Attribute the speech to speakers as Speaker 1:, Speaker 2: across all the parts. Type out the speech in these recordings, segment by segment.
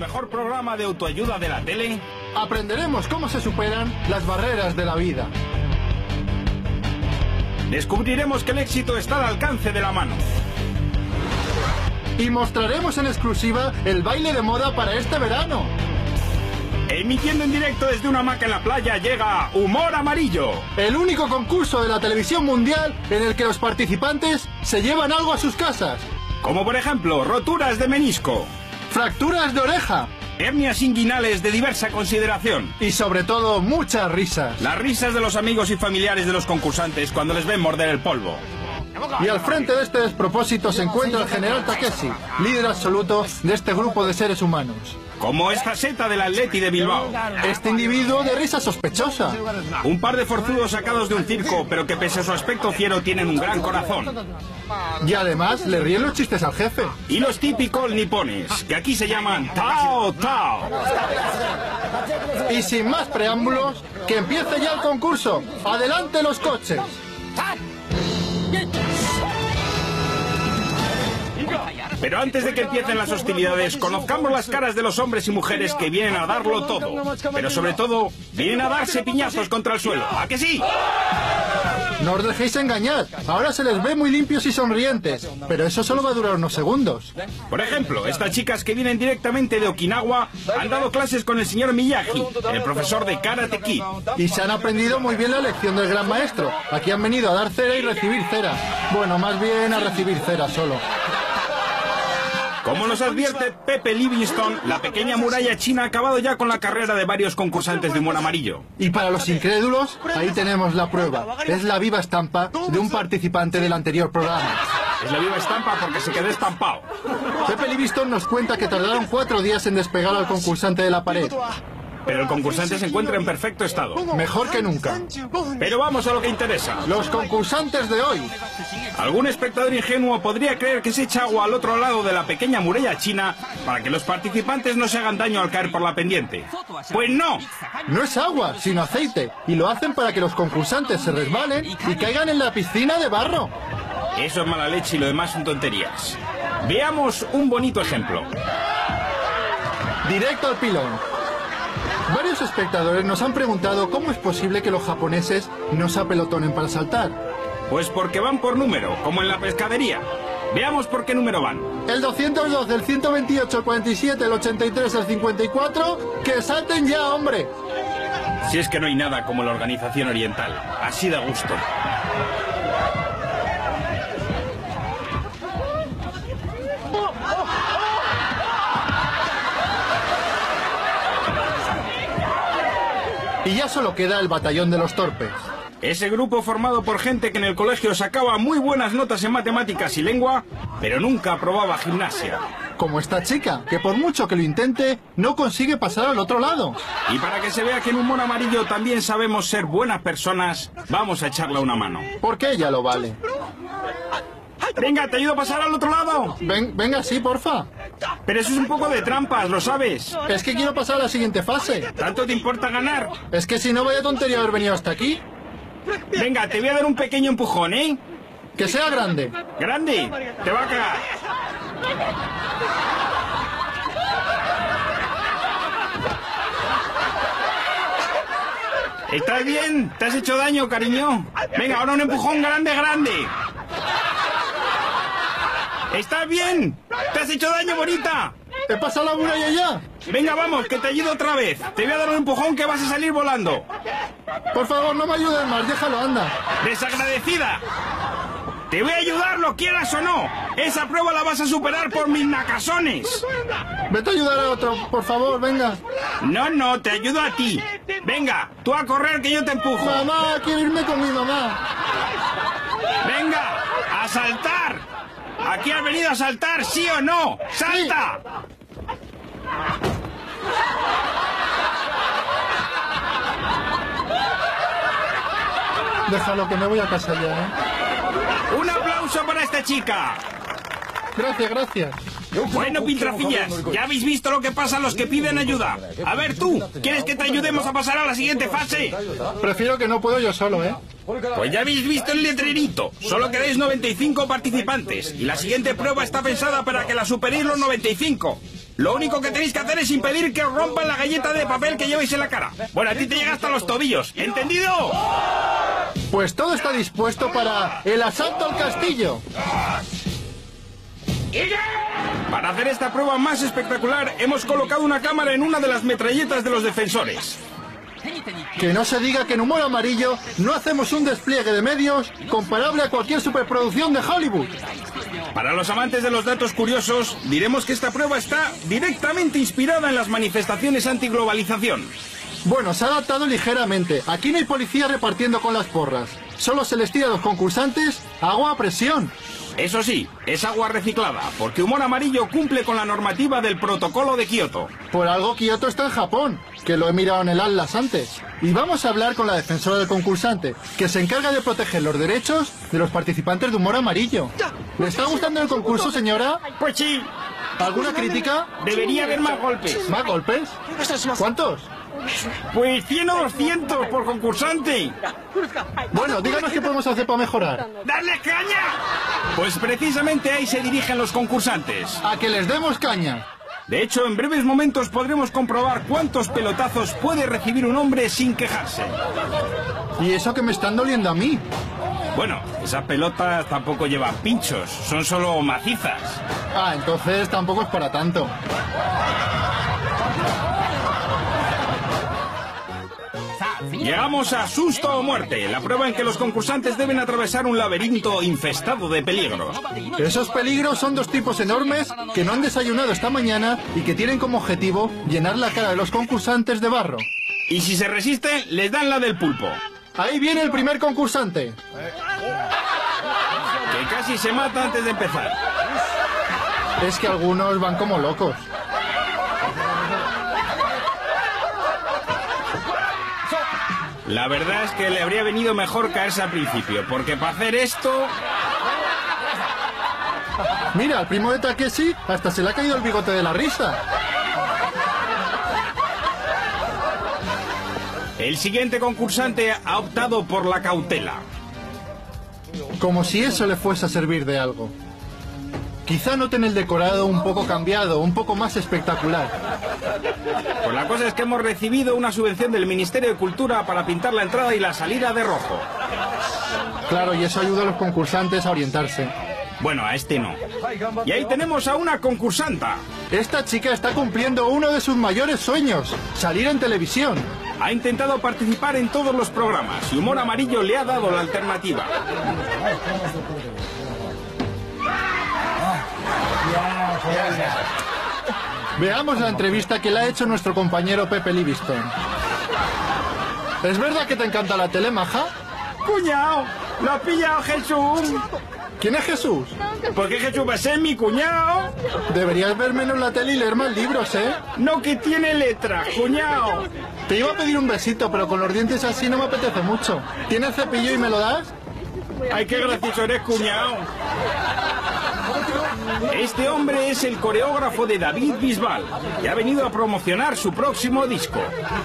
Speaker 1: mejor programa de autoayuda de la tele,
Speaker 2: aprenderemos cómo se superan las barreras de la vida.
Speaker 1: Descubriremos que el éxito está al alcance de la mano.
Speaker 2: Y mostraremos en exclusiva el baile de moda para este verano.
Speaker 1: Emitiendo en directo desde una hamaca en la playa llega Humor Amarillo.
Speaker 2: El único concurso de la televisión mundial en el que los participantes se llevan algo a sus casas.
Speaker 1: Como por ejemplo, roturas de menisco,
Speaker 2: fracturas de oreja,
Speaker 1: hernias inguinales de diversa consideración.
Speaker 2: Y sobre todo, muchas risas.
Speaker 1: Las risas de los amigos y familiares de los concursantes cuando les ven morder el polvo.
Speaker 2: Y al frente de este despropósito se encuentra el general Takeshi, líder absoluto de este grupo de seres humanos.
Speaker 1: Como esta seta del Atleti de Bilbao.
Speaker 2: Este individuo de risa sospechosa.
Speaker 1: Un par de forzudos sacados de un circo, pero que pese a su aspecto fiero tienen un gran corazón.
Speaker 2: Y además le ríen los chistes al jefe.
Speaker 1: Y los típicos nipones, que aquí se llaman Tao Tao.
Speaker 2: Y sin más preámbulos, que empiece ya el concurso. ¡Adelante los coches!
Speaker 1: Pero antes de que empiecen las hostilidades, conozcamos las caras de los hombres y mujeres que vienen a darlo todo. Pero sobre todo, vienen a darse piñazos contra el suelo. ¿A que sí?
Speaker 2: No os dejéis engañar. Ahora se les ve muy limpios y sonrientes. Pero eso solo va a durar unos segundos.
Speaker 1: Por ejemplo, estas chicas que vienen directamente de Okinawa han dado clases con el señor Miyagi, el profesor de Karate Kid.
Speaker 2: Y se han aprendido muy bien la lección del gran maestro. Aquí han venido a dar cera y recibir cera. Bueno, más bien a recibir cera solo.
Speaker 1: Como nos advierte Pepe Livingstone, la pequeña muralla china ha acabado ya con la carrera de varios concursantes de Humor Amarillo.
Speaker 2: Y para los incrédulos, ahí tenemos la prueba. Es la viva estampa de un participante del anterior programa.
Speaker 1: Es la viva estampa porque se quedó estampado.
Speaker 2: Pepe Livingstone nos cuenta que tardaron 4 días en despegar al concursante de la pared.
Speaker 1: Pero el concursante se encuentra en perfecto estado.
Speaker 2: Mejor que nunca.
Speaker 1: Pero vamos a lo que interesa.
Speaker 2: Los concursantes de hoy.
Speaker 1: Algún espectador ingenuo podría creer que se echa agua al otro lado de la pequeña muralla china para que los participantes no se hagan daño al caer por la pendiente. Pues no.
Speaker 2: No es agua, sino aceite. Y lo hacen para que los concursantes se resbalen y caigan en la piscina de barro.
Speaker 1: Eso es mala leche y lo demás son tonterías. Veamos un bonito ejemplo.
Speaker 2: Directo al pilón. Varios espectadores nos han preguntado cómo es posible que los japoneses no se apelotonen para saltar.
Speaker 1: Pues porque van por número, como en la pescadería. Veamos por qué número van.
Speaker 2: El 212, el 128, el 47, el 83, el 54... ¡Que salten ya, hombre!
Speaker 1: Si es que no hay nada como la organización oriental. Así da gusto.
Speaker 2: Y ya solo queda el batallón de los torpes.
Speaker 1: Ese grupo formado por gente que en el colegio sacaba muy buenas notas en matemáticas y lengua, pero nunca aprobaba gimnasia.
Speaker 2: Como esta chica, que por mucho que lo intente, no consigue pasar al otro lado.
Speaker 1: Y para que se vea que en Humor Amarillo también sabemos ser buenas personas, vamos a echarle una mano.
Speaker 2: Porque ella lo vale.
Speaker 1: Venga, te ayudo a pasar al otro lado.
Speaker 2: Venga, sí, porfa.
Speaker 1: Pero eso es un poco de trampas, ¿lo sabes?
Speaker 2: Es que quiero pasar a la siguiente fase.
Speaker 1: ¿Tanto te importa ganar?
Speaker 2: Es que si no, vaya tontería haber venido hasta aquí.
Speaker 1: Venga, te voy a dar un pequeño empujón, ¿eh?
Speaker 2: Que sea grande.
Speaker 1: ¿Grande? Te va a cagar. ¿Estás bien? ¿Te has hecho daño, cariño? Venga, ahora un empujón grande, grande. ¿Estás bien? ¿Te has hecho daño, bonita?
Speaker 2: ¿He pasado la muralla ya?
Speaker 1: Venga, vamos, que te ayudo otra vez. Te voy a dar un empujón que vas a salir volando.
Speaker 2: Por favor, no me ayudes más, déjalo, anda.
Speaker 1: ¡Desagradecida! Te voy a ayudar, lo quieras o no. Esa prueba la vas a superar por mis nacasones.
Speaker 2: Vete a ayudar a otro, por favor, venga.
Speaker 1: No, te ayudo a ti. Venga, tú a correr que yo te empujo.
Speaker 2: Mamá, quiero irme con mi mamá.
Speaker 1: Venga, a saltar. ¿Aquí has venido a saltar, sí o no? ¡Salta!
Speaker 2: Déjalo, que me voy a casa ya, ¿eh?
Speaker 1: ¡Un aplauso para esta chica!
Speaker 2: Gracias, gracias.
Speaker 1: Bueno, piltrafillas, ya habéis visto lo que pasa a los que piden ayuda. A ver tú, ¿quieres que te ayudemos a pasar a la siguiente fase?
Speaker 2: Prefiero que no puedo yo solo, ¿eh?
Speaker 1: Pues ya habéis visto el letrerito. Solo queréis 95 participantes. Y la siguiente prueba está pensada para que la superéis los 95. Lo único que tenéis que hacer es impedir que os rompan la galleta de papel que lleváis en la cara. Bueno, a ti te llega hasta los tobillos, ¿entendido?
Speaker 2: Pues todo está dispuesto para el asalto al castillo.
Speaker 1: Para hacer esta prueba más espectacular, hemos colocado una cámara en una de las metralletas de los defensores.
Speaker 2: Que no se diga que en Humor Amarillo no hacemos un despliegue de medios comparable a cualquier superproducción de Hollywood.
Speaker 1: Para los amantes de los datos curiosos, diremos que esta prueba está directamente inspirada en las manifestaciones antiglobalización.
Speaker 2: Bueno, se ha adaptado ligeramente. Aquí no hay policía repartiendo con las porras. Solo se les tira a los concursantes agua a presión.
Speaker 1: Eso sí, es agua reciclada, porque Humor Amarillo cumple con la normativa del Protocolo de Kioto.
Speaker 2: Por algo Kioto está en Japón, que lo he mirado en el Atlas antes. Y vamos a hablar con la defensora del concursante, que se encarga de proteger los derechos de los participantes de Humor Amarillo. ¿Le está gustando el concurso, señora?
Speaker 1: Pues sí.
Speaker 2: ¿Alguna crítica?
Speaker 1: Debería haber más golpes.
Speaker 2: ¿Más golpes? ¿Cuántos?
Speaker 1: Pues 100 o 200 por concursante.
Speaker 2: Bueno, díganos qué podemos hacer para mejorar.
Speaker 1: ¡Darles caña! Pues precisamente ahí se dirigen los concursantes.
Speaker 2: A que les demos caña.
Speaker 1: De hecho, en breves momentos podremos comprobar cuántos pelotazos puede recibir un hombre sin quejarse.
Speaker 2: ¿Y eso que me están doliendo a mí?
Speaker 1: Bueno, esas pelotas tampoco llevan pinchos, son solo macizas.
Speaker 2: Ah, entonces tampoco es para tanto.
Speaker 1: Llegamos a Susto o Muerte, la prueba en que los concursantes deben atravesar un laberinto infestado de peligros.
Speaker 2: Esos peligros son dos tipos enormes que no han desayunado esta mañana y que tienen como objetivo llenar la cara de los concursantes de barro.
Speaker 1: Y si se resisten, les dan la del pulpo.
Speaker 2: Ahí viene el primer concursante.
Speaker 1: Que casi se mata antes de empezar.
Speaker 2: Es que algunos van como locos.
Speaker 1: La verdad es que le habría venido mejor caerse al principio, porque para hacer esto...
Speaker 2: Mira, al primo de Takeshi hasta se le ha caído el bigote de la risa.
Speaker 1: El siguiente concursante ha optado por la cautela.
Speaker 2: Como si eso le fuese a servir de algo. Quizá noten el decorado un poco cambiado, un poco más espectacular.
Speaker 1: Pues la cosa es que hemos recibido una subvención del Ministerio de Cultura para pintar la entrada y la salida de rojo.
Speaker 2: Claro, y eso ayuda a los concursantes a orientarse.
Speaker 1: Bueno, a este no. Y ahí tenemos a una concursanta.
Speaker 2: Esta chica está cumpliendo uno de sus mayores sueños, salir en televisión.
Speaker 1: Ha intentado participar en todos los programas y Humor Amarillo le ha dado la alternativa.
Speaker 2: Veamos la entrevista que le ha hecho nuestro compañero Pepe Livingston. ¿Es verdad que te encanta la tele, maja?
Speaker 1: ¡Cuñao! ¡Lo ha pillado Jesús!
Speaker 2: ¿Quién es Jesús?
Speaker 1: ¿Por qué Jesús va a ser mi cuñado?
Speaker 2: Deberías ver menos la tele y leer más libros, ¿eh?
Speaker 1: No, que tiene letras, cuñao.
Speaker 2: Te iba a pedir un besito, pero con los dientes así no me apetece mucho. ¿Tienes cepillo y me lo das?
Speaker 1: ¡Ay, qué gracioso eres, cuñao! Este hombre es el coreógrafo de David Bisbal, que ha venido a promocionar su próximo disco.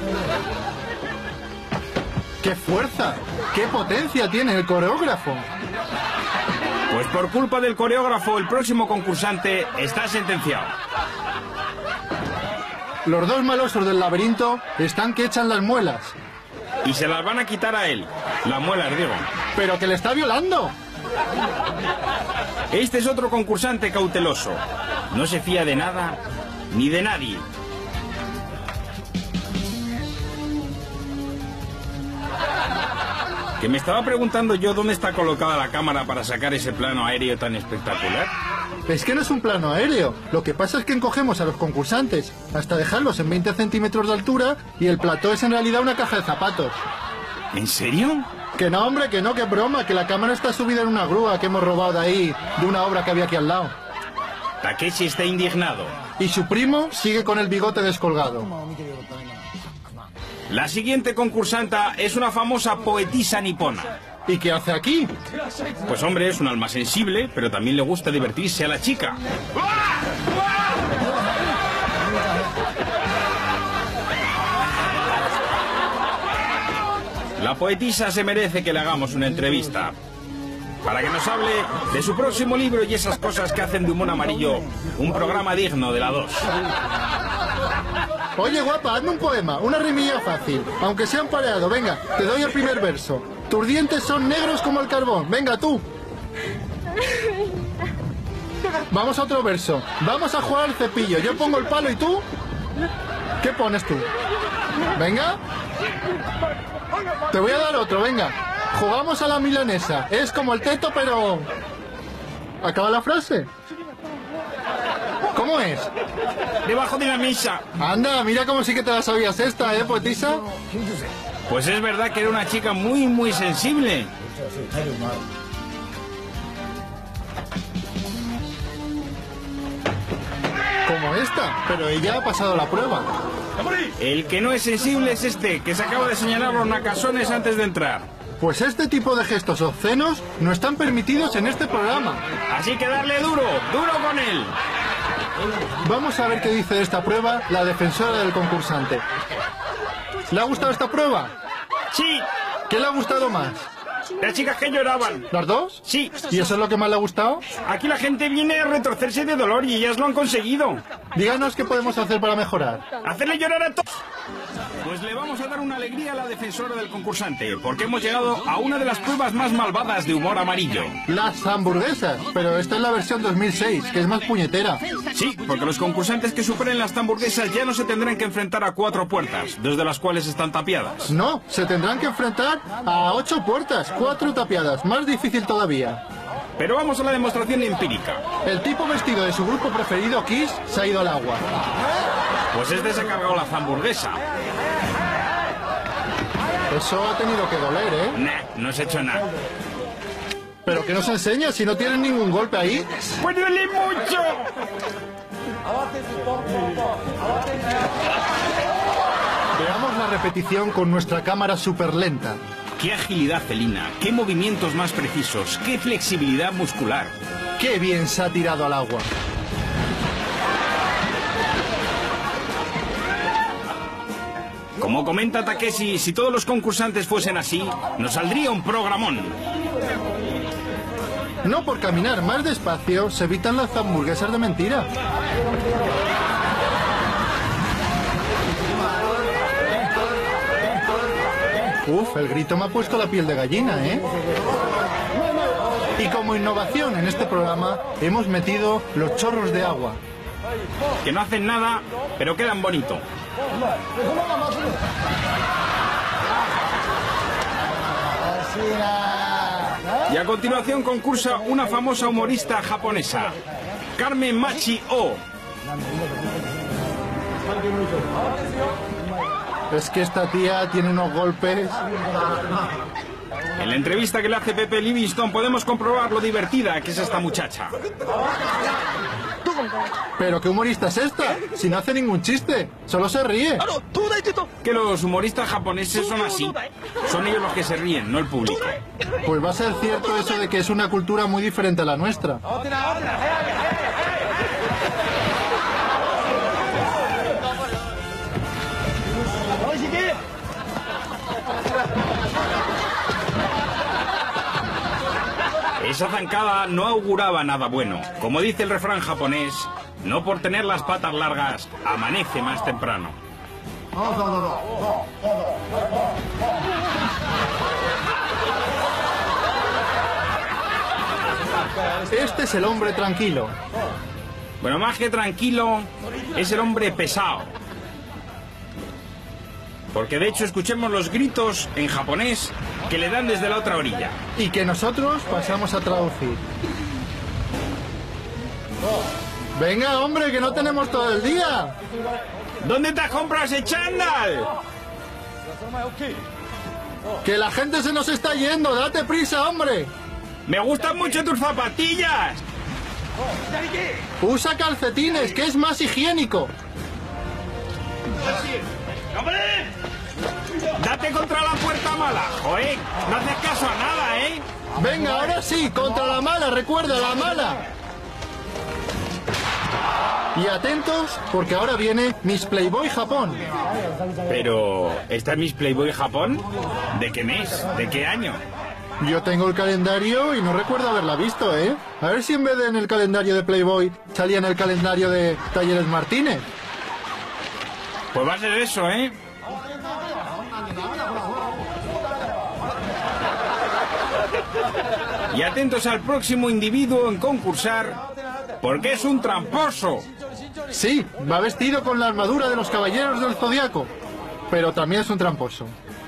Speaker 2: ¡Qué fuerza! ¡Qué potencia tiene el coreógrafo!
Speaker 1: Pues por culpa del coreógrafo, el próximo concursante está sentenciado.
Speaker 2: Los dos malosos del laberinto están que echan las muelas.
Speaker 1: Y se las van a quitar a él. Las muelas, digo.
Speaker 2: ¡Pero que le está violando!
Speaker 1: Este es otro concursante cauteloso. No se fía de nada ni de nadie. Que me estaba preguntando yo dónde está colocada la cámara para sacar ese plano aéreo tan espectacular.
Speaker 2: Es que no es un plano aéreo. Lo que pasa es que encogemos a los concursantes hasta dejarlos en 20 centímetros de altura y el plató es en realidad una caja de zapatos.
Speaker 1: ¿En serio?
Speaker 2: Que no, hombre, que no, que broma, que la cámara está subida en una grúa que hemos robado de ahí, de una obra que había aquí al lado.
Speaker 1: Takeshi está indignado.
Speaker 2: Y su primo sigue con el bigote descolgado.
Speaker 1: La siguiente concursanta es una famosa poetisa nipona.
Speaker 2: ¿Y qué hace aquí?
Speaker 1: Pues hombre, es un alma sensible, pero también le gusta divertirse a la chica. La poetisa se merece que le hagamos una entrevista. para que nos hable de su próximo libro y esas cosas que hacen de Humor Amarillo un programa digno de la 2.
Speaker 2: Oye, guapa, hazme un poema, una rimilla fácil, aunque sea un pareado. Venga, te doy el primer verso. Tus dientes son negros como el carbón. Venga, tú. Vamos a otro verso. Vamos a jugar al cepillo. Yo pongo el palo y tú... ¿Qué pones tú? Venga. Te voy a dar otro, venga. Jugamos a la milanesa. Es como el teto, pero... ¿Acaba la frase? ¿Cómo es?
Speaker 1: Debajo de la mesa.
Speaker 2: Anda, mira cómo sí que te la sabías esta, poetisa.
Speaker 1: Pues es verdad que era una chica muy sensible.
Speaker 2: Como esta, pero ella ha pasado la prueba.
Speaker 1: El que no es sensible es este, que se acaba de señalar los nacasones antes de entrar.
Speaker 2: Pues este tipo de gestos obscenos no están permitidos en este programa.
Speaker 1: Así que darle duro con él.
Speaker 2: Vamos a ver qué dice de esta prueba la defensora del concursante. ¿Le ha gustado esta prueba?
Speaker 1: Sí.
Speaker 2: ¿Qué le ha gustado más?
Speaker 1: Las chicas que lloraban.
Speaker 2: ¿Las dos?
Speaker 1: Sí.
Speaker 2: ¿Y eso es lo que más le ha gustado?
Speaker 1: Aquí la gente viene a retorcerse de dolor y ellas lo han conseguido.
Speaker 2: Díganos qué podemos hacer para mejorar.
Speaker 1: Hacerle llorar a todos. Pues le vamos a dar una alegría a la defensora del concursante, porque hemos llegado a una de las pruebas más malvadas de Humor Amarillo.
Speaker 2: Las hamburguesas, pero esta es la versión 2006, que es más puñetera.
Speaker 1: Sí, porque los concursantes que superen las hamburguesas ya no se tendrán que enfrentar a 4 puertas, 2 de las cuales están tapiadas.
Speaker 2: No, se tendrán que enfrentar a 8 puertas, 4 tapiadas, más difícil todavía.
Speaker 1: Pero vamos a la demostración empírica.
Speaker 2: El tipo vestido de su grupo preferido, Kiss, se ha ido al agua.
Speaker 1: Pues este se ha cargado la hamburguesa.
Speaker 2: Eso ha tenido que doler, ¿eh?
Speaker 1: Nah, no se ha hecho nada.
Speaker 2: ¿Pero qué nos enseña si no tienen ningún golpe ahí?
Speaker 1: ¡Pues duele mucho!
Speaker 2: Veamos la repetición con nuestra cámara súper lenta.
Speaker 1: ¡Qué agilidad felina! ¡Qué movimientos más precisos! ¡Qué flexibilidad muscular!
Speaker 2: ¡Qué bien se ha tirado al agua!
Speaker 1: Como comenta Takeshi, si todos los concursantes fuesen así, nos saldría un programón.
Speaker 2: No por caminar más despacio se evitan las hamburguesas de mentira. Uf, el grito me ha puesto la piel de gallina, ¿eh? Y como innovación en este programa hemos metido los chorros de agua.
Speaker 1: Que no hacen nada, pero quedan bonito. Y a continuación concursa una famosa humorista japonesa, Carmen Machi-O.
Speaker 2: Es que esta tía tiene unos golpes.
Speaker 1: En la entrevista que le hace Pepe Livingston podemos comprobar lo divertida que es esta muchacha.
Speaker 2: ¿Pero qué humorista es esta? Si no hace ningún chiste, solo se ríe.
Speaker 1: Que los humoristas japoneses son así. Son ellos los que se ríen, no el público.
Speaker 2: Pues va a ser cierto eso de que es una cultura muy diferente a la nuestra.
Speaker 1: Esa zancada no auguraba nada bueno. Como dice el refrán japonés, no por tener las patas largas, amanece más temprano.
Speaker 2: Este es el hombre tranquilo.
Speaker 1: Bueno, más que tranquilo, es el hombre pesado. Porque de hecho escuchemos los gritos en japonés que le dan desde la otra orilla.
Speaker 2: Y que nosotros pasamos a traducir. Venga, hombre, que no tenemos todo el día.
Speaker 1: ¿Dónde te has comprado ese chándal?
Speaker 2: Que la gente se nos está yendo, date prisa, hombre.
Speaker 1: Me gustan mucho tus zapatillas.
Speaker 2: Usa calcetines, que es más higiénico.
Speaker 1: ¡Hombre! ¡Date contra la puerta mala! ¡Joder! No haces caso a nada, ¿eh?
Speaker 2: Venga, ahora sí, contra la mala, recuerda, la mala. Y atentos, porque ahora viene Miss Playboy Japón.
Speaker 1: Pero, ¿esta es Miss Playboy Japón? ¿De qué mes? ¿De qué año?
Speaker 2: Yo tengo el calendario y no recuerdo haberla visto, ¿eh? A ver si en vez de en el calendario de Playboy salía en el calendario de Talleres Martínez.
Speaker 1: Pues va a ser eso, ¿eh? Y atentos al próximo individuo en concursar, porque es un tramposo.
Speaker 2: Sí, va vestido con la armadura de los caballeros del Zodiaco, pero también es un tramposo.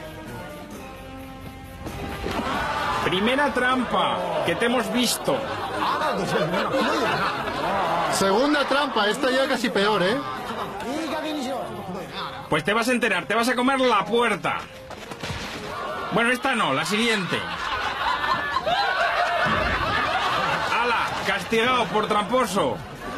Speaker 1: Primera trampa que te hemos visto.
Speaker 2: Segunda trampa, esta ya casi peor, ¿eh?
Speaker 1: Pues te vas a enterar, te vas a comer la puerta. Bueno, esta no, la siguiente. ¡Hala! Castigado por tramposo.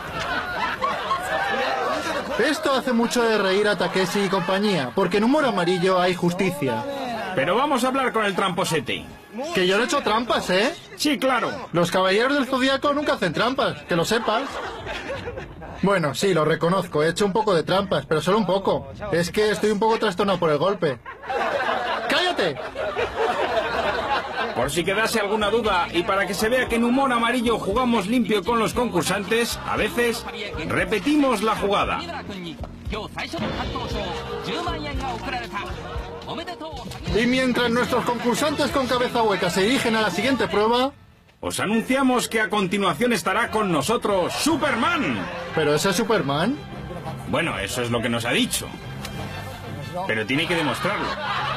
Speaker 2: Esto hace mucho de reír a Takeshi y compañía, porque en Humor Amarillo hay justicia.
Speaker 1: Pero vamos a hablar con el tramposete.
Speaker 2: Que yo no he hecho trampas, ¿eh?
Speaker 1: Sí, claro.
Speaker 2: Los caballeros del Zodiaco nunca hacen trampas, que lo sepas. Bueno, sí, lo reconozco, he hecho un poco de trampas, pero solo un poco. Es que estoy un poco trastornado por el golpe. ¡Cállate!
Speaker 1: Por si quedase alguna duda y para que se vea que en Humor Amarillo jugamos limpio con los concursantes, a veces repetimos la jugada.
Speaker 2: Y mientras nuestros concursantes con cabeza hueca se dirigen a la siguiente prueba...
Speaker 1: Os anunciamos que a continuación estará con nosotros Superman.
Speaker 2: ¿Pero ese es Superman?
Speaker 1: Bueno, eso es lo que nos ha dicho. Pero tiene que demostrarlo.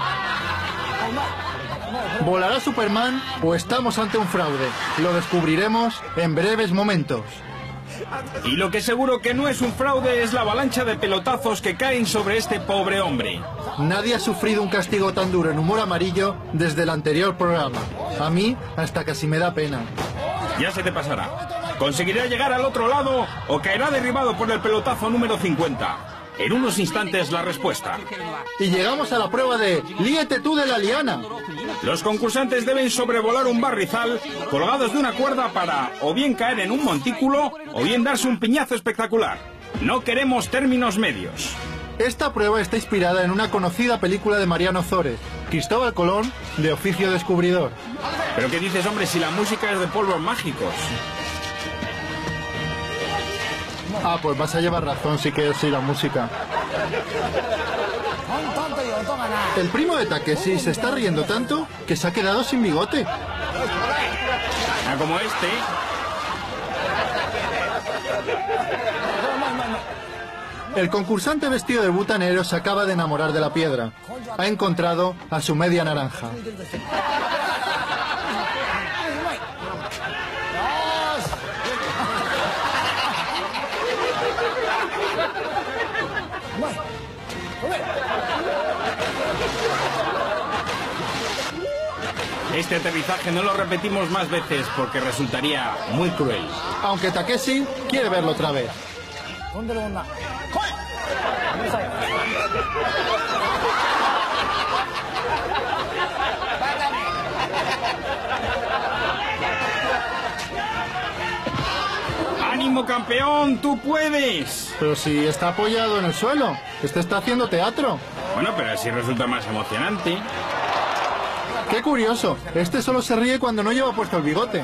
Speaker 2: ¿Volará Superman o estamos ante un fraude? Lo descubriremos en breves momentos.
Speaker 1: Y lo que seguro que no es un fraude es la avalancha de pelotazos que caen sobre este pobre hombre.
Speaker 2: Nadie ha sufrido un castigo tan duro en Humor Amarillo desde el anterior programa. A mí hasta casi me da pena.
Speaker 1: Ya se te pasará. Conseguirá llegar al otro lado o caerá derribado por el pelotazo número 50. En unos instantes la respuesta.
Speaker 2: Y llegamos a la prueba de líete tú de la liana.
Speaker 1: Los concursantes deben sobrevolar un barrizal colgados de una cuerda para o bien caer en un montículo o bien darse un piñazo espectacular. No queremos términos medios.
Speaker 2: Esta prueba está inspirada en una conocida película de Mariano Zores, Cristóbal Colón, de oficio descubridor.
Speaker 1: ¿Pero qué dices, hombre, si la música es de Polvos Mágicos?
Speaker 2: Ah, pues vas a llevar razón, sí que sí, la música. El primo de Takeshi se está riendo tanto que se ha quedado sin bigote.
Speaker 1: Ah, como este.
Speaker 2: El concursante vestido de butanero se acaba de enamorar de la piedra. Ha encontrado a su media naranja.
Speaker 1: Este aterrizaje no lo repetimos más veces porque resultaría muy cruel.
Speaker 2: Aunque Takeshi quiere verlo otra vez.
Speaker 1: ¡Ánimo, campeón! ¡Tú puedes!
Speaker 2: Pero si está apoyado en el suelo, este está haciendo teatro.
Speaker 1: Bueno, pero así resulta más emocionante.
Speaker 2: ¡Qué curioso! Este solo se ríe cuando no lleva puesto el bigote.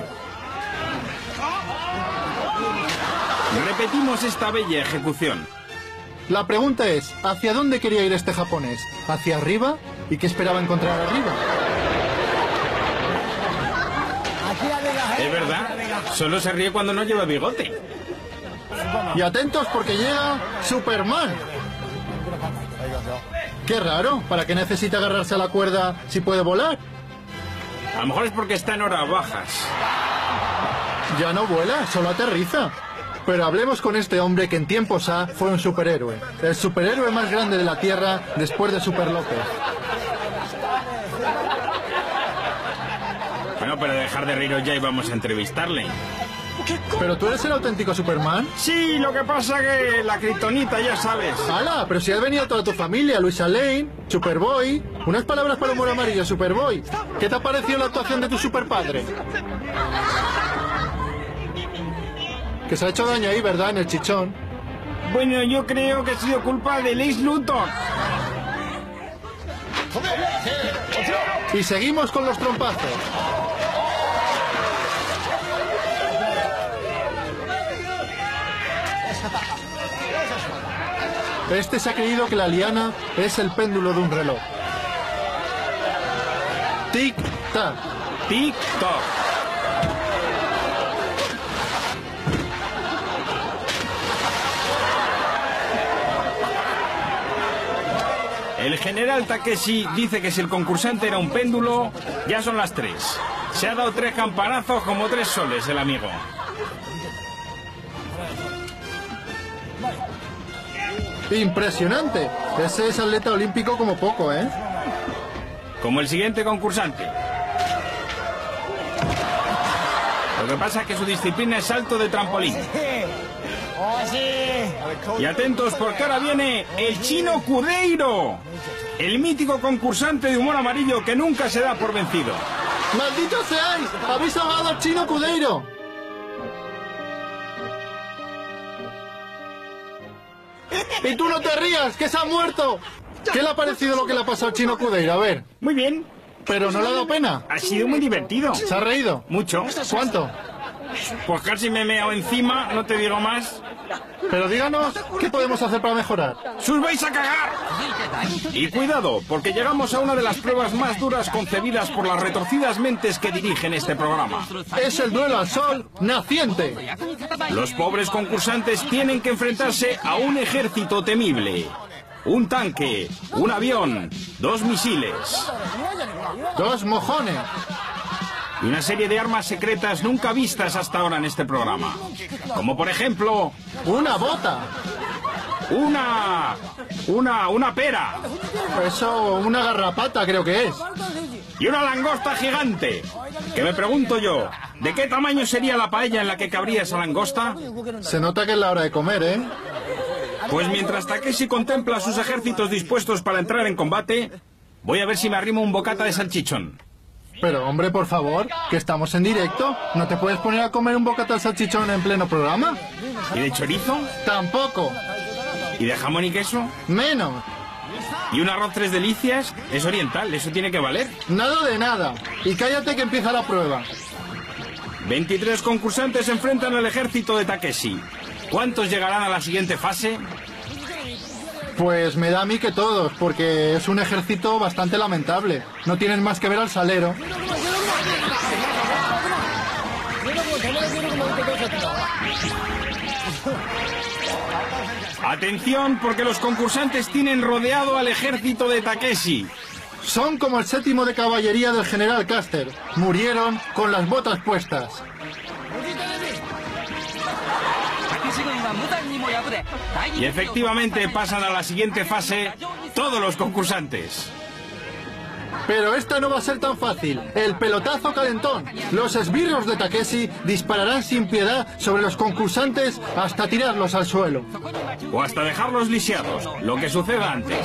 Speaker 1: Repetimos esta bella ejecución.
Speaker 2: La pregunta es, ¿hacia dónde quería ir este japonés? ¿Hacia arriba? ¿Y qué esperaba encontrar arriba?
Speaker 1: Es verdad, solo se ríe cuando no lleva bigote.
Speaker 2: Y atentos porque llega Superman. Qué raro, ¿para qué necesita agarrarse a la cuerda si puede volar?
Speaker 1: A lo mejor es porque está en horas bajas.
Speaker 2: Ya no vuela, solo aterriza. Pero hablemos con este hombre que en tiempos A fue un superhéroe. El superhéroe más grande de la Tierra después de Super López.
Speaker 1: Bueno, pero dejar de reíros ya y vamos a entrevistarle.
Speaker 2: ¿Pero tú eres el auténtico Superman?
Speaker 1: Sí, lo que pasa que la kriptonita, ya sabes.
Speaker 2: ¡Hala! Pero si has venido toda tu familia, Luisa Lane, Superboy. Unas palabras para Humor Amarillo, Superboy. ¿Qué te ha parecido la actuación de tu superpadre? Que se ha hecho daño ahí, ¿verdad? En el chichón.
Speaker 1: Bueno, yo creo que ha sido culpa de Lex Luthor.
Speaker 2: Y seguimos con los trompazos. Este se ha creído que la liana es el péndulo de un reloj. Tic-tac.
Speaker 1: Tic-toc. El general Takeshi dice que si el concursante era un péndulo, ya son las 3. Se ha dado 3 campanazos como 3 soles el amigo.
Speaker 2: Impresionante. Ese es atleta olímpico como poco, ¿eh?
Speaker 1: Como el siguiente concursante. Lo que pasa es que su disciplina es salto de trampolín. Y atentos porque ahora viene el Chino Cudeiro, el mítico concursante de humor amarillo que nunca se da por vencido.
Speaker 2: ¡Malditos seáis! ¡Habéis ahogado al Chino Cudeiro! ¡Y tú no te rías, que se ha muerto! ¿Qué le ha parecido lo que le ha pasado al Chino Cudeiro? A ver.
Speaker 1: Muy bien.
Speaker 2: ¿Pero no le ha dado pena?
Speaker 1: Ha sido muy divertido.
Speaker 2: ¿Se ha reído?
Speaker 1: Mucho.
Speaker 2: ¿Cuánto?
Speaker 1: Pues casi me he meado encima, no te digo más.
Speaker 2: Pero díganos, ¿qué podemos hacer para mejorar?
Speaker 1: ¡Sus vais a cagar! Y cuidado, porque llegamos a una de las pruebas más duras concebidas por las retorcidas mentes que dirigen este programa.
Speaker 2: Es el duelo al sol naciente.
Speaker 1: Los pobres concursantes tienen que enfrentarse a un ejército temible. Un tanque, un avión, 2 misiles.
Speaker 2: 2 mojones.
Speaker 1: Y una serie de armas secretas nunca vistas hasta ahora en este programa. Como por ejemplo...
Speaker 2: Una bota.
Speaker 1: Una pera.
Speaker 2: Eso, una garrapata creo que es.
Speaker 1: Y una langosta gigante. Que me pregunto yo, ¿de qué tamaño sería la paella en la que cabría esa langosta?
Speaker 2: Se nota que es la hora de comer, ¿eh?
Speaker 1: Pues mientras Takeshi contempla a sus ejércitos dispuestos para entrar en combate, voy a ver si me arrimo un bocata de salchichón.
Speaker 2: Pero hombre, por favor, que estamos en directo. ¿No te puedes poner a comer un bocata de salchichón en pleno programa?
Speaker 1: ¿Y de chorizo?
Speaker 2: Tampoco.
Speaker 1: ¿Y de jamón y queso?
Speaker 2: Menos.
Speaker 1: ¿Y un arroz 3 delicias? Es oriental, eso tiene que valer.
Speaker 2: Nada de nada. Y cállate que empieza la prueba.
Speaker 1: 23 concursantes se enfrentan al ejército de Takeshi. ¿Cuántos llegarán a la siguiente fase?
Speaker 2: Pues me da a mí que todos, porque es un ejército bastante lamentable. No tienen más que ver al salero.
Speaker 1: Atención, porque los concursantes tienen rodeado al ejército de Takeshi.
Speaker 2: Son como el 7º de caballería del general Custer. Murieron con las botas puestas.
Speaker 1: Y efectivamente pasan a la siguiente fase todos los concursantes.
Speaker 2: Pero esta no va a ser tan fácil. El pelotazo calentón. Los esbirros de Takeshi dispararán sin piedad sobre los concursantes hasta tirarlos al suelo.
Speaker 1: O hasta dejarlos lisiados, lo que suceda antes.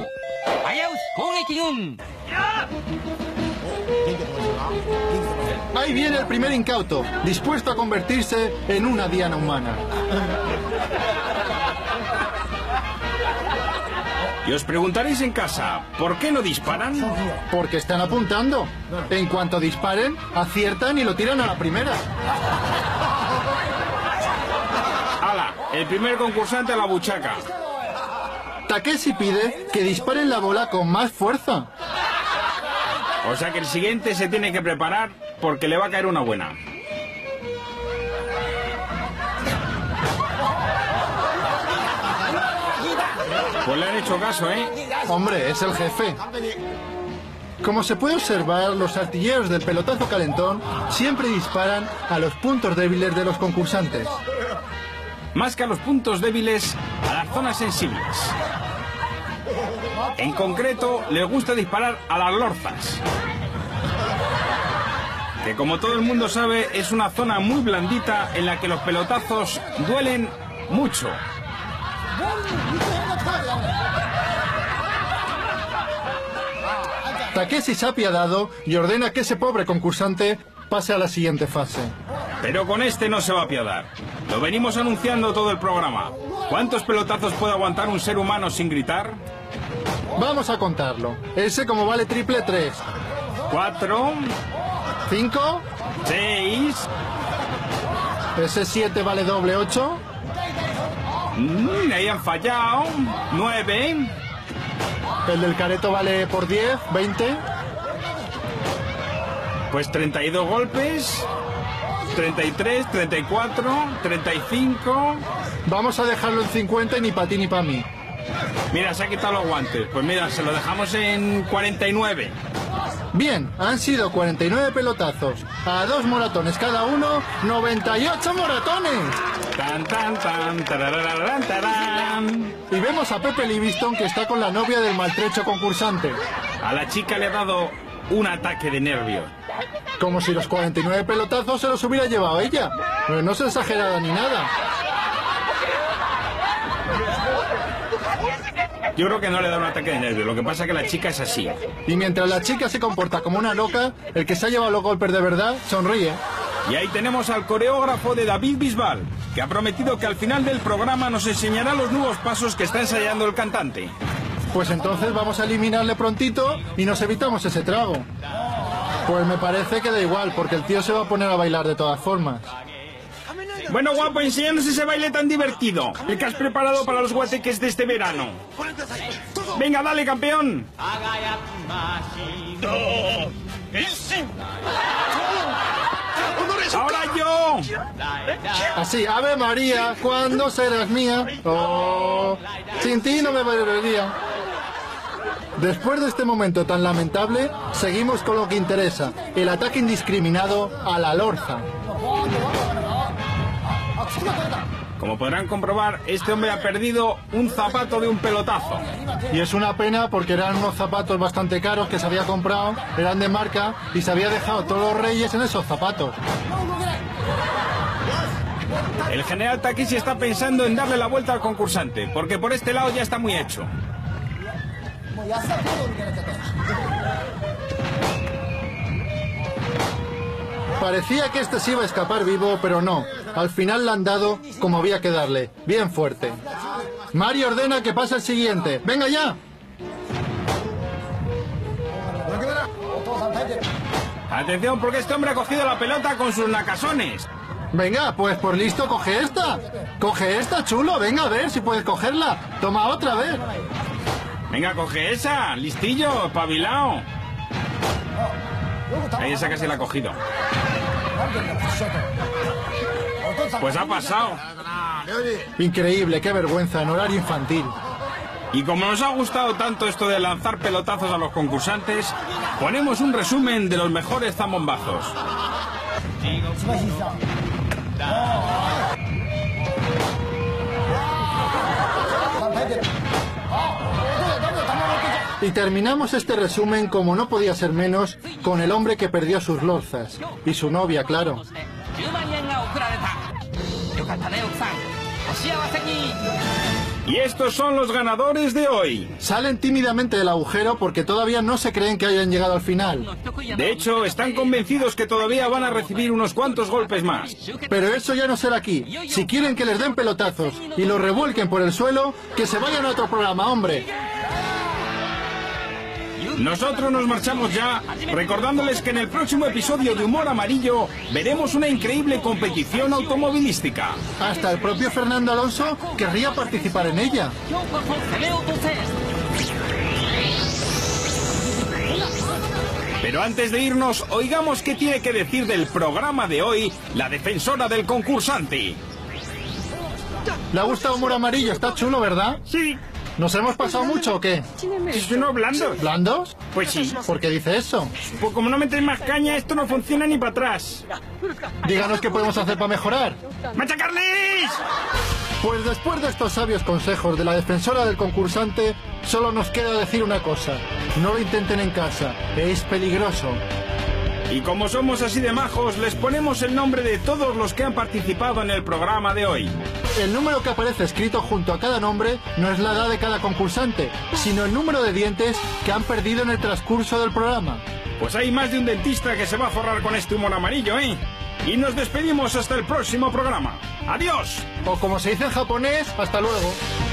Speaker 2: Ahí viene el primer incauto, dispuesto a convertirse en una diana humana.
Speaker 1: Y os preguntaréis en casa, ¿por qué no disparan?
Speaker 2: Porque están apuntando. En cuanto disparen, aciertan y lo tiran a la primera.
Speaker 1: ¡Hala! El primer concursante a la buchaca.
Speaker 2: Takeshi pide que disparen la bola con más fuerza.
Speaker 1: O sea que el siguiente se tiene que preparar porque le va a caer una buena. Pues le han hecho caso, ¿eh?
Speaker 2: Hombre, es el jefe. Como se puede observar, los artilleros del pelotazo calentón siempre disparan a los puntos débiles de los concursantes.
Speaker 1: Más que a los puntos débiles, a las zonas sensibles. En concreto, les gusta disparar a las lorzas. Que como todo el mundo sabe, es una zona muy blandita en la que los pelotazos duelen mucho.
Speaker 2: Takeshi se ha apiadado y ordena que ese pobre concursante pase a la siguiente fase.
Speaker 1: Pero con este no se va a apiadar. Lo venimos anunciando todo el programa. ¿Cuántos pelotazos puede aguantar un ser humano sin gritar?
Speaker 2: Vamos a contarlo. Ese como vale triple 3.
Speaker 1: 4,
Speaker 2: 5.
Speaker 1: 6.
Speaker 2: Ese 7 vale doble 8.
Speaker 1: Ahí han fallado. 9.
Speaker 2: El del careto vale por 10, 20.
Speaker 1: Pues 32 golpes. 33, 34, 35.
Speaker 2: Vamos a dejarlo en 50 y ni para ti ni para mí.
Speaker 1: Mira, se ha quitado los guantes. Pues mira, se lo dejamos en 49.
Speaker 2: Bien, han sido 49 pelotazos. A 2 moratones cada uno, 98 moratones.
Speaker 1: Tan, tan, tan, tarararán, tarán.
Speaker 2: Y vemos a Pepe Livingston que está con la novia del maltrecho concursante.
Speaker 1: A la chica le ha dado un ataque de nervios.
Speaker 2: Como si los 49 pelotazos se los hubiera llevado ella. Pero no es exagerada ni nada.
Speaker 1: Yo creo que no le da un ataque de nervios. Lo que pasa es que la chica es así.
Speaker 2: Y mientras la chica se comporta como una loca, el que se ha llevado los golpes de verdad sonríe.
Speaker 1: Y ahí tenemos al coreógrafo de David Bisbal, que ha prometido que al final del programa nos enseñará los nuevos pasos que está ensayando el cantante.
Speaker 2: Pues entonces vamos a eliminarle prontito y nos evitamos ese trago. Pues me parece que da igual, porque el tío se va a poner a bailar de todas formas.
Speaker 1: Bueno, guapo, enséñanos ese baile tan divertido, el que has preparado para los guateques de este verano. Venga, dale, campeón. ¡Ahora yo!
Speaker 2: Así, Ave María, ¿cuándo serás mía? Oh, sin ti no me bailaría. Después de este momento tan lamentable, seguimos con lo que interesa, el ataque indiscriminado a la lorza.
Speaker 1: Como podrán comprobar, este hombre ha perdido un zapato de un pelotazo.
Speaker 2: Y es una pena porque eran unos zapatos bastante caros que se había comprado, eran de marca y se había dejado todos los reyes en esos zapatos.
Speaker 1: El general Takishi está pensando en darle la vuelta al concursante, porque por este lado ya está muy hecho.
Speaker 2: Parecía que este se iba a escapar vivo, pero no. Al final le han dado como había que darle, bien fuerte. Mario ordena que pase el siguiente. ¡Venga ya!
Speaker 1: Atención, porque este hombre ha cogido la pelota con sus nacasones.
Speaker 2: Venga, pues por listo, coge esta. Coge esta, chulo. Venga, a ver si puedes cogerla. Toma otra vez.
Speaker 1: Venga, coge esa. Listillo, espabilao. Ahí esa casi la ha cogido. Pues ha pasado.
Speaker 2: Increíble, qué vergüenza, en horario infantil.
Speaker 1: Y como nos ha gustado tanto esto de lanzar pelotazos a los concursantes, ponemos un resumen de los mejores zambombazos.
Speaker 2: Y terminamos este resumen, como no podía ser menos, con el hombre que perdió sus lorzas. Y su novia, claro.
Speaker 1: Y estos son los ganadores de hoy.
Speaker 2: Salen tímidamente del agujero porque todavía no se creen que hayan llegado al final.
Speaker 1: De hecho, están convencidos que todavía van a recibir unos cuantos golpes más.
Speaker 2: Pero eso ya no será aquí. Si quieren que les den pelotazos y los revuelquen por el suelo, que se vayan a otro programa, hombre.
Speaker 1: Nosotros nos marchamos ya, recordándoles que en el próximo episodio de Humor Amarillo veremos una increíble competición automovilística.
Speaker 2: Hasta el propio Fernando Alonso querría participar en ella.
Speaker 1: Pero antes de irnos, oigamos qué tiene que decir del programa de hoy la defensora del concursante.
Speaker 2: ¿Le ha gustado Humor Amarillo? Está chulo, ¿verdad?
Speaker 1: Sí.
Speaker 2: ¿Nos hemos pasado mucho o qué?
Speaker 1: ¿Es uno blando?
Speaker 2: ¿Blandos?
Speaker 1: Pues sí.
Speaker 2: ¿Por qué dice eso?
Speaker 1: Pues como no metéis más caña, esto no funciona ni para atrás.
Speaker 2: Díganos qué podemos hacer para mejorar.
Speaker 1: ¡Machacarles!
Speaker 2: Pues después de estos sabios consejos de la defensora del concursante, solo nos queda decir una cosa. No lo intenten en casa, es peligroso.
Speaker 1: Y como somos así de majos, les ponemos el nombre de todos los que han participado en el programa de hoy.
Speaker 2: El número que aparece escrito junto a cada nombre no es la edad de cada concursante, sino el número de dientes que han perdido en el transcurso del programa.
Speaker 1: Pues hay más de un dentista que se va a forrar con este humor amarillo, ¿eh? Y nos despedimos hasta el próximo programa. ¡Adiós!
Speaker 2: O como se dice en japonés, hasta luego.